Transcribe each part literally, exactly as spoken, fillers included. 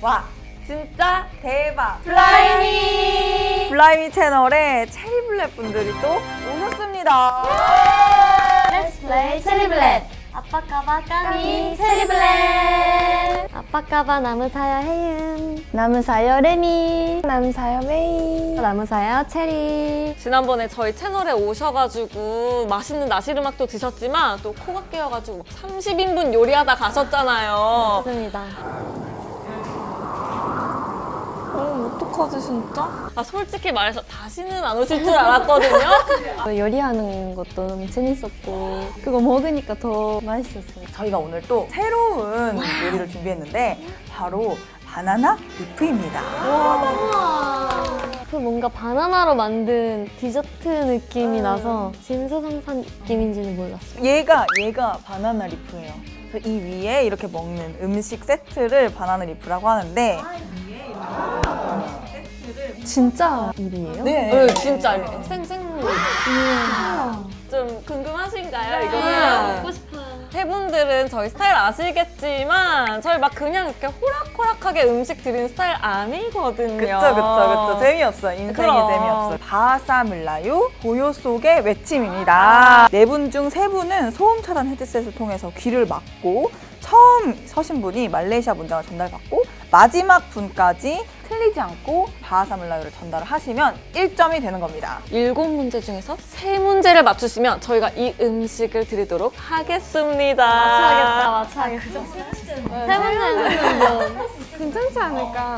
와 진짜 대박! 블라이미! 블라이미 채널에 체리블렛 분들이 또 오셨습니다. Let's play 체리블렛! 아빠까봐 까미 체리블렛! 아빠까봐 나무사요 혜윤, 나무사요 레미, 나무사요 메이, 나무사요 체리. 지난번에 저희 채널에 오셔가지고 맛있는 나시르막도 드셨지만 또 코가 깨어가지고 막 삼십 인분 요리하다 가셨잖아요. 맞습니다. 어, 어떡하지 진짜? 아 솔직히 말해서 다시는 안 오실 줄 알았거든요. 요리하는 것도 너무 재밌었고 그거 먹으니까 더 맛있었어요. 저희가 오늘 또 새로운 요리를 준비했는데 바로 바나나 리프입니다. 그 뭔가 바나나로 만든 디저트 느낌이 나서 진수성찬 느낌인지는 몰랐어요. 얘가 얘가 바나나 리프예요. 그래서 이 위에 이렇게 먹는 음식 세트를 바나나 리프라고 하는데 진짜 일이에요? 네, 네, 진짜 생생물. 좀 궁금하신가요, 이거는? 먹고 싶어요. 세 분들은 저희 스타일 아시겠지만 저희 막 그냥 이렇게 호락호락하게 음식 드리는 스타일 아니거든요. 그쵸 그쵸 그쵸 재미없어요. 인생이 그럼. 재미없어요. 바사물라유 고요 속의 외침입니다. 네 분 중 세 분은 소음 차단 헤드셋을 통해서 귀를 막고 처음 서신 분이 말레이시아 문장을 전달받고 마지막 분까지 틀리지 않고 바하사물라유를 전달을 하시면 일 점이 되는 겁니다. 일곱 문제 중에서 세 문제를 맞추시면 저희가 이 음식을 드리도록 하겠습니다. 맞춰야겠다, 맞춰야겠다. 세 번째는 뭐 괜찮지 않을까?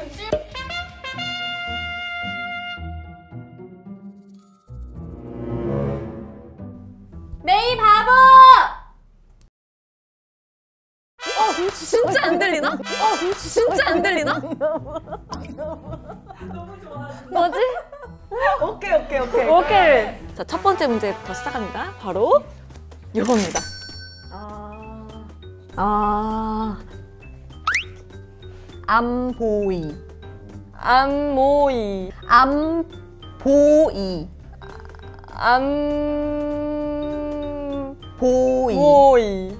메이 바보! 어, 진짜 안 들리나? 어, 진짜 안 들리나? 뭐지? 오케이 오케이 오케이. 오케이. 자, 첫 번째 문제부터 시작합니다. 바로 이겁니다. 아... 아, 암보이. 암모이. 암보이. 암보이. 보이.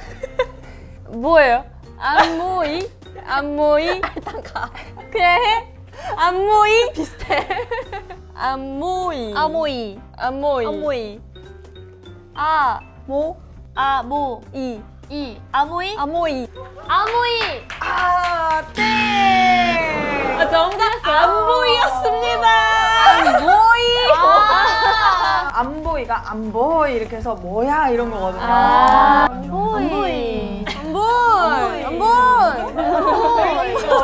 뭐예요? 암모이? 암모이? 일단 가. 그냥 해? 암모이? 비슷해. 암모이. 아모이. 암모이. 아모이. 아, 뭐? 아, 모, 이. 이. 아모이? 아모이. 아모이. 아 땡! 아, 정답 암보이였습니다. 안보이! 아, 안보이가 안보이 이렇게 해서 뭐야 이런 거거든요. 아, 암보이. 암보이. 암보이. 암보이.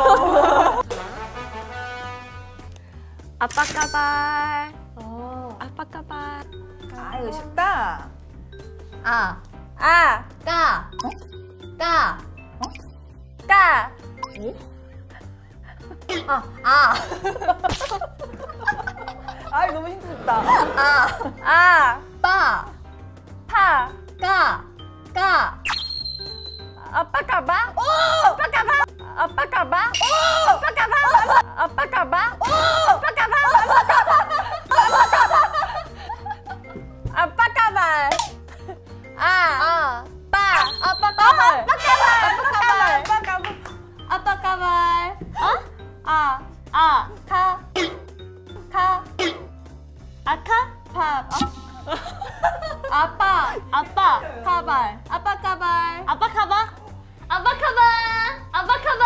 아빠 까발. 어. 아빠 까발. 아 이거 쉽다. 아, 아. 까. 까. 까. 아, 아. 아 이거 너무 힘들다. 아. 아. 빠. 파. 까. 까. 아빠 까봐? 오! 아빠 까봐? 아빠 까봐? 오! 아빠 까봐? 아빠 까봐? 오! 아빠 까봐? 아빠 까봐? 아! 아. 빠! 아빠 까발. 아빠 까봐! 아빠 까봐! 아빠 까봐! 아빠 까발. 어? 아! 아. 카! 카! 아카? 파! 어? 아빠! 아빠. 까발! 아빠 까발! 아빠 카바? 아빠 카바. 아빠 카바.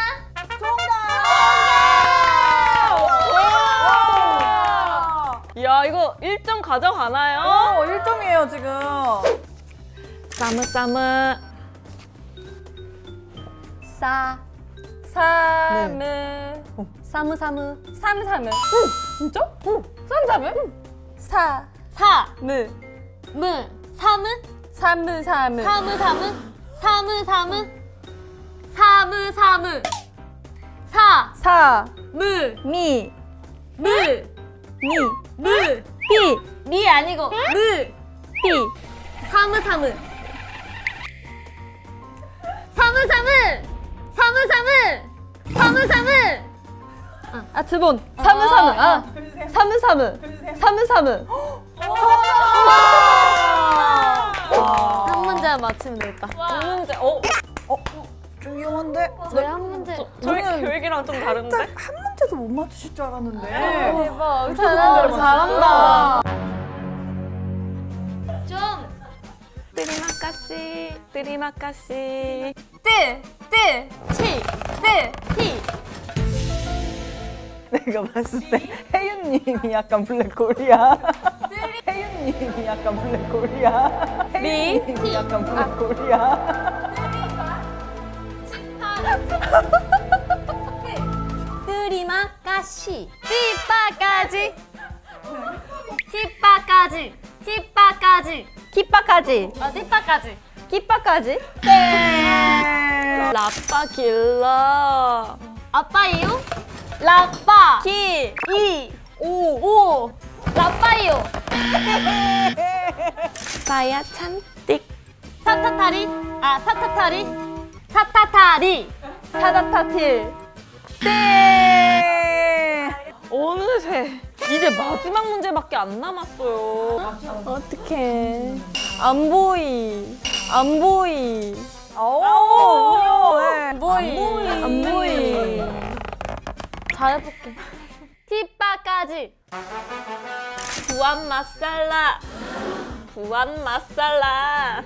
야, 이거 일 점 가져가나요? 어 일 점이에요 지금. 싸무싸무. 싸. 사무. 사무사무. 삼사무. 진짜? 응. 삼사무? 사. 사. 무. 무. 사무. 사무 사무. 사무 사무. 사무 사무. 사무 사무. 사. 사. 무. 미. 무. 미. 무. 피. 미 아니고 무. 피. 사무 사무. 사무 사무. 사무 사무. 사무 사무. 아, 드본. 사무 사무. 아. 사무 사무. 사무 사무. 한 문제만 맞추면 되겠다. 두 문제. 어? 어? 좀 위험한데? 저희 한 문제. 저희 저희는 계획이랑 좀 다른데? 한 문제도 못 맞추실 줄 알았는데. 대박. 잘한다. 잘한다. 좀. 뜨리마카시, 뜨리마카시. 뜨, 뜨, 치, 뜨, 히. 내가 봤을 때 혜윤님이 약간 블랙홀이야. 혜윤님이 약간 블랙홀이야. 혜윤님이 약간 블랙홀이야. 뜨리마까시. 띠빠까지. 힙바까지. 힙바까지. 키빠까지. 아, 힙바까지. 키빠까지. 네. 라빠 길러. 아빠이요? 라빠. 키. 이. 오. 오. 라빠이요. 빠야 찬띡. 사타타리. 아, 사타타리. 사타타리. 타다타틸. 네. 어느새 이제 마지막 문제밖에 안 남았어요. 어떡해. 안 보이. 안 보이. 오. 네. 안 보이. 안 보이. 잘해볼게. 팁바까지. 부안 마살라. 부안 마살라.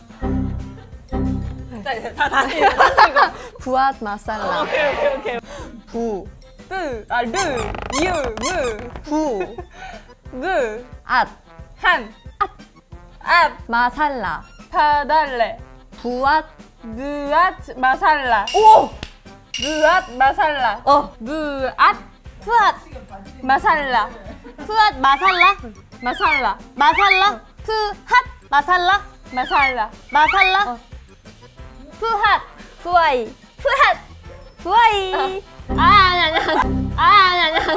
자, 이제 다 다시 다시 이거. 부앗 마살라. 오케이 오케이 오케이. 부. 뿌, 아, 르, 유, 무, 부. 느, 앗. 한, 앗, 앗, 마살라. 파달레, 부앗. 느앗, 마살라. 오! 느앗, 마살라. 어. 느앗, 푸앗, 마살라. 푸앗 마살라. 마살라. 마살라. 푸핫 마살라. 마살라. 마살라. 푸핫. 푸아이. 푸핫. 푸아이. 아, 아니, 아니, 아, 아니, 아니,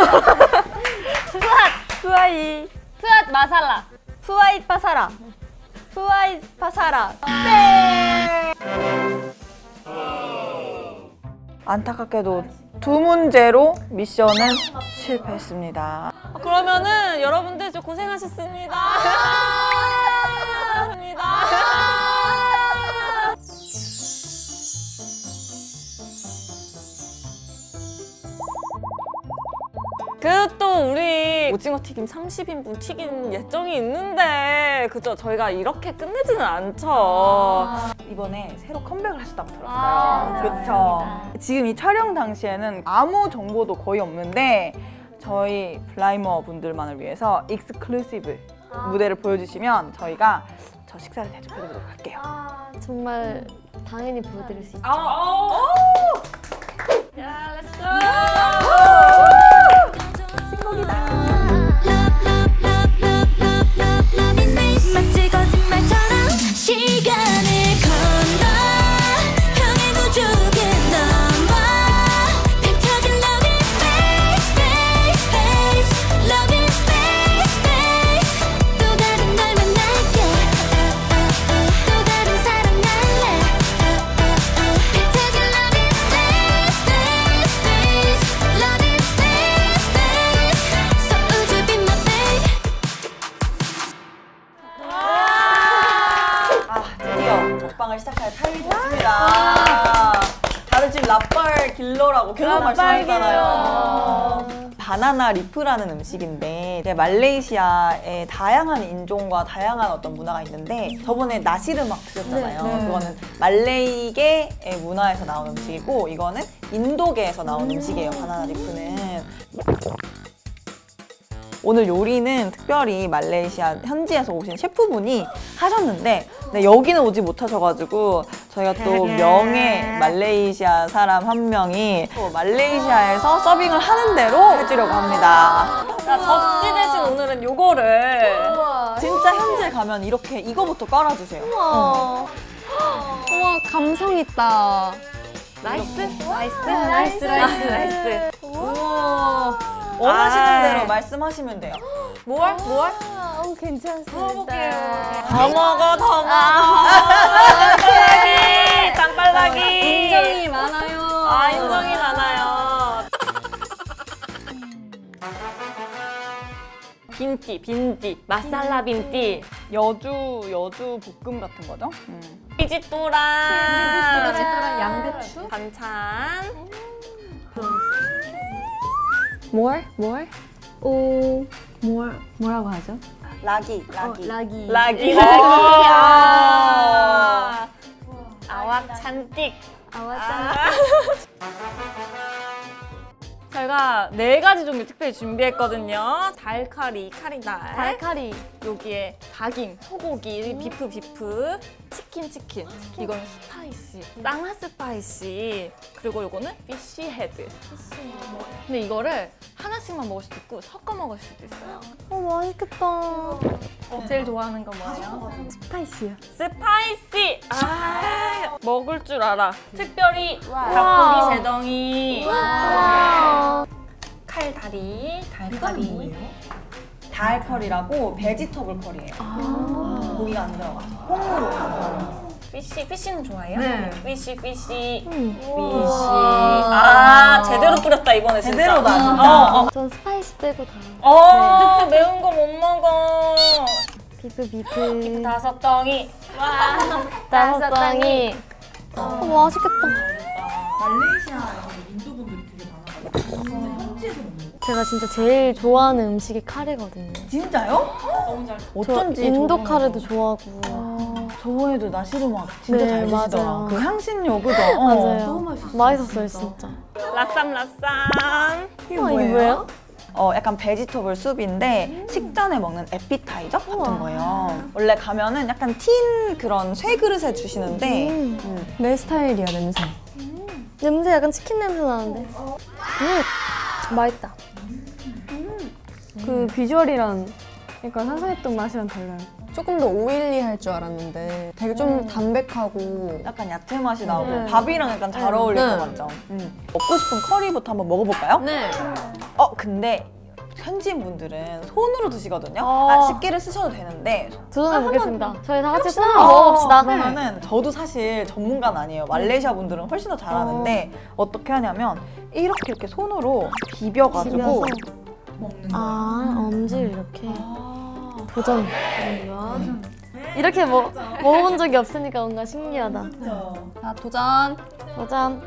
푸핫. 푸아이. 푸핫 마살라. 푸아이 파사라. 푸아이 파사라. 안타깝게도 두 문제로 미션은 실패했습니다. 그러면은 여러분들 좀 고생하셨습니다. 고생하셨습니다. 그 또 우리 오징어 튀김 삼십 인분 튀긴 예정이 있는데 그죠? 저희가 이렇게 끝내지는 않죠. 이번에 새로 컴백을 하셨다고 들었어요. 아, 그렇죠. 지금 이 촬영 당시에는 아무 정보도 거의 없는데 저희 블라이머 분들만을 위해서 익스클루시브 무대를 보여주시면 저희가 저 식사를 대접해드리도록 할게요. 정말 당연히 보여드릴 수 있죠. 야, 렛츠고! 마치 거짓말처럼 시간을 건너 형의 구조에 넘어 펼쳐진 love in space, space, space love in space, space 또 다른 널 만날게 또 다른 사랑할래 펼쳐진 love in space, space, space love in space, space So would you be my babe 아, 드디어 먹방을 시작할 타임이 됐습니다. 다들 지금 라빨 길러라고 계속 말씀하셨잖아요. 바나나 리프라는 음식인데 이제 말레이시아의 다양한 인종과 다양한 어떤 문화가 있는데 저번에 나시르막 드셨잖아요. 네, 네. 그거는 말레이계의 문화에서 나온 음식이고 이거는 인도계에서 나온 음식이에요. 바나나 리프는. 오늘 요리는 특별히 말레이시아 현지에서 오신 셰프분이 하셨는데 네, 여기는 오지 못하셔가지고 저희가 또 명예 말레이시아 사람 한 명이 또 말레이시아에서 서빙을 하는 대로 해주려고 합니다. 자, 접시 대신 오늘은 요거를 진짜 현지에 가면 이렇게 이거부터 깔아주세요. 우와. 우와, 감성 있다. 나이스, 나이스, 나이스, 나이스. 나이스. 우와. 원하시는 아. 대로 말씀하시면 돼요. 뭘? 뭘? 아, 어, 괜찮습니다. 더 먹어, 더 먹어. 땅빨라기, 땅빨라기. 인정이 많아요. 아, 인정이 많아요. 빈티, 빈티, 마살라 빈티. 여주 여주 볶음 같은 거죠? 음. 피지또랑 피지또랑 양배추? 반찬. more more 오 more 뭐라고 하죠? 라기, 라기. 라기 라기. 아. 아왁 잔뜩. 아와짠 저희가 네 가지 종류 특별히 준비했거든요. 달카리, 카리달. 달카리 여기에 닭임, 소고기, 비프, 비프, 치킨, 치킨. 이거는 스파이시, 쌍화 스파이시. 그리고 이거는 피쉬 헤드. 근데 이거를 하나씩만 먹을 수도 있고 섞어 먹을 수도 있어요. 어 맛있겠다. 어, 제일 좋아하는 건 뭐예요? 스파이시요. 스파이시! 아, 먹을 줄 알아. 특별히 와. 닭고기 세덩이. 와. 칼다리, 달카리. 달커리라고 베지터블 커리예요. 아. 고기가 안 들어가. 콩으로 간 커리. 피쉬, 피쉬는 좋아해요? 네. 피쉬, 피쉬. 음. 피쉬. 아, 제대로 뿌렸다, 이번에 진짜. 제대로다, 진짜. 어, 어. 전 스파이시 빼고 다. 어, 매운 거 못 먹어. 비프 비프. 비프 다섯 덩이. 와. 다섯 덩이. 어, 맛있겠다. 말레이시아에서 인도분들이 되게 많아가지고 진짜 현지에서 먹는 거. 제가 진짜 제일 좋아하는 음식이 카레거든요. 진짜요? 너무 잘. 어쩐지 저 인도 저번에- 카레도 좋아하고. 저번에도 나시르막 진짜 네, 잘 드시더라. 맞아요. 그 향신료 그죠? 어. 맞아요. 너무 맛있었어. 맛있었어요 진짜. 라쌈, 라쌈. 이게 어, 이게 뭐예요? 어, 약간 베지터블 숲인데 식전에 먹는 에피타이저 같은 우와. 거예요. 원래 가면은 약간 틴 그런 쇠 그릇에 주시는데 음. 음. 내 스타일이야 냄새. 냄새 약간 치킨 냄새 나는데. 음. 맛있다. 그 비주얼이랑 약간 상상했던 맛이랑 달라요. 조금 더 오일리할 줄 알았는데 되게 좀 담백하고 약간 야채 맛이 나오고 네. 밥이랑 약간 잘 어울릴 네. 것 같죠? 음. 먹고 싶은 커리부터 한번 먹어볼까요? 네. 어 근데 현지인 분들은 손으로 드시거든요. 어. 아, 식기를 쓰셔도 되는데 도전해보겠습니다. 저희 다 같이 손으로 어, 먹어봅시다. 그러면은 저도 사실 전문가는 아니에요. 말레이시아 분들은 훨씬 더 잘하는데 어떻게 하냐면 이렇게 이렇게 손으로 비벼가지고 비벼서. 먹는 거예요. 아, 엄지를 이렇게. 아. 도전. 이렇게 먹, 먹어본 적이 없으니까 뭔가 신기하다. 자 도전. 도전.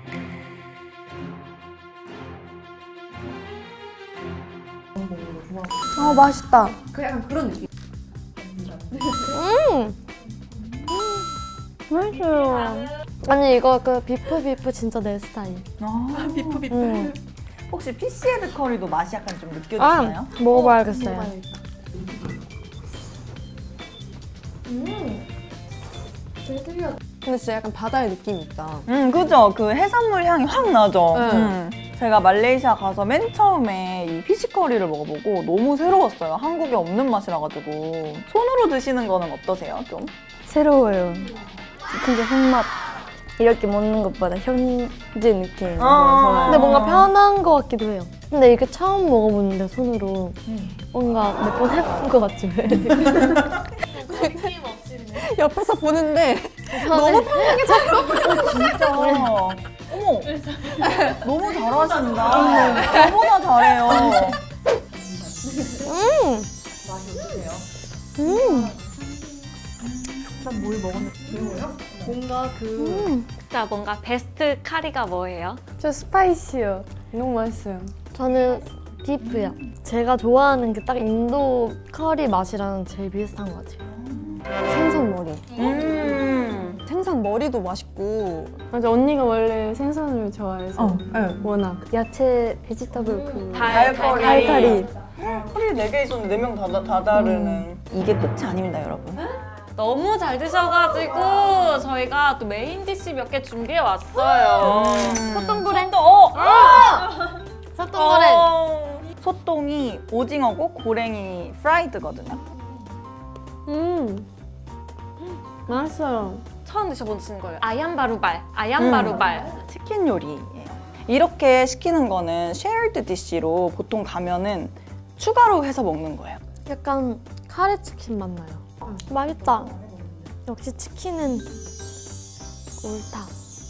아 맛있다. 맛있어요. 아니 이거 그 비프 비프 진짜 내 스타일. 아, 비프 비프. 음. 혹시 피시헤드 커리도 맛이 약간 좀 느껴지시나요? 아, 먹어봐야겠어요. 근데 진짜 약간 바다의 느낌이 있다. 음, 그죠. 그 해산물 향이 확 나죠. 네. 음. 제가 말레이시아 가서 맨 처음에 이 피시커리를 먹어보고 너무 새로웠어요. 한국에 없는 맛이라 가지고. 손으로 드시는 거는 어떠세요? 좀? 새로워요. 진짜 손맛. 이렇게 먹는 것보다 현지 느낌. 아. 근데 뭔가 편한 것 같기도 해요. 근데 이게 처음 먹어보는데 손으로 뭔가 몇 번 해본 것 같지 왜? 옆에서 보는데 너무 진짜. 어머. 너무 잘하신다. 저보다 잘해요. 음. 맛이 어떠세요? 음. 일단 뭘 먹었는데 매워요? 뭔가 그 음. 자, 뭔가 베스트 카리가 뭐예요? 저 스파이시요. 너무 맛있어요. 저는 비프요. 제가 좋아하는 그 딱 인도 커리 맛이랑 제일 비슷한 것 같아요. 생선 머리. 음. 생선 머리도 맛있고. 맞아 언니가 원래 생선을 좋아해서 어, 네. 워낙. 야채 베지터블 그 달커리. 달카리. 커리 네 개 있었는데 네 명 다 다 다르는. 이게 끝이 아닙니다, 여러분. 너무 잘 드셔가지고 저희가 또 메인 디시 몇 개 준비해 왔어요. 소똥고래. 소똥, 어! 소똥고래. 어. 소똥이 오징어고 고랭이 프라이드거든요. 음. 맛있어요. 처음 드셔보시는 거예요. 아얀바루발, 아얀바루발. 치킨 요리예요. 이렇게 시키는 거는 쉐어드 디시로 보통 가면은 추가로 해서 먹는 거예요. 약간 카레 치킨 맛 나요. 맛있다. 역시 치킨은 옳다.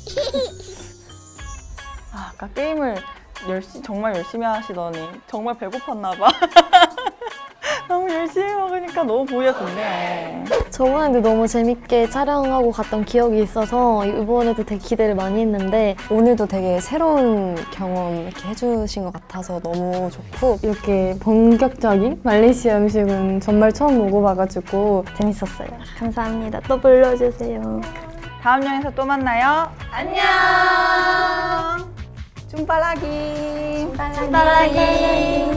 아, 아까 게임을 열심 정말 열심히 하시더니 정말 배고팠나 봐. 너무 열심히 먹으니까 너무 보기가 좋네요. 저번에도 너무 재밌게 촬영하고 갔던 기억이 있어서 이번에도 되게 기대를 많이 했는데 오늘도 되게 새로운 경험 이렇게 해주신 것 같아서 너무 좋고 이렇게 본격적인 말레이시아 음식은 정말 처음 먹어봐가지고 재밌었어요. 감사합니다. 또 불러주세요. 다음 영상에서 또 만나요. 안녕. 줌바라기. 춤바라기.